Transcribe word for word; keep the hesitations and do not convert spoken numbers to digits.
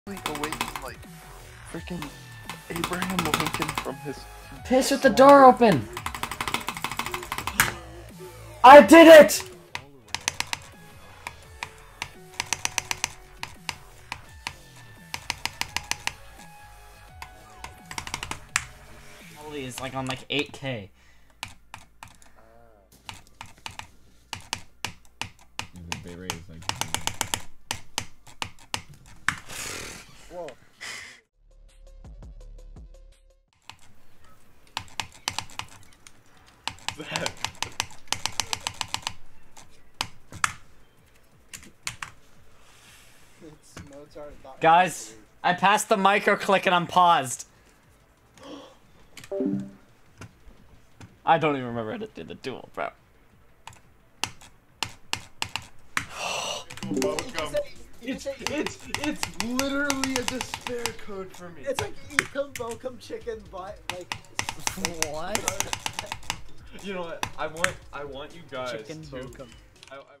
away from like freaking Abraham Lincoln from his. Piss with the door open. I did it. Holy is like on like eight K. The bit rate is like. Whoa. That. Guys, I passed the micro click and I'm paused. I don't even remember how to do the duel, bro. Welcome. It's it's it's literally a despair code for me. It's like Ecom Bocum chicken but like What? You know what? I want I want you guys chicken to. Bocum. I, I